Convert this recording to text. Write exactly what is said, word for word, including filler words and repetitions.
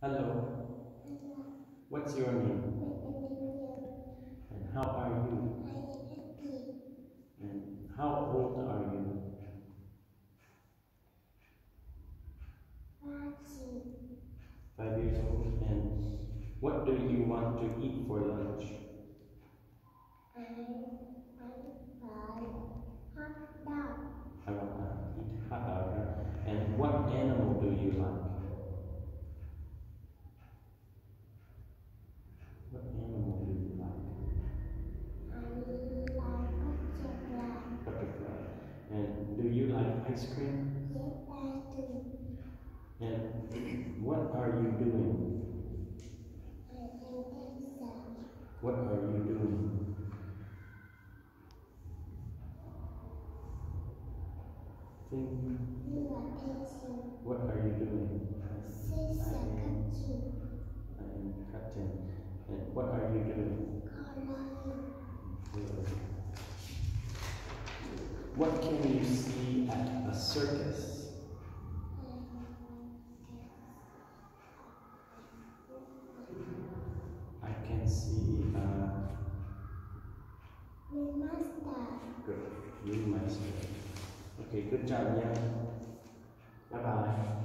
Hello, what's your name? And how are you? And how old are you? Five years old. And what do you want to eat for lunch? I want to eat hot dog. Huh? And what animal do you like? What animal do you like? Butterfly. And do you like ice cream? And what are you doing? What are you doing? Think. What are you doing? I am cutting. And what are you doing? What can you see at a circus? I can see uh good. You master. Okay, good job, yeah. Bye bye.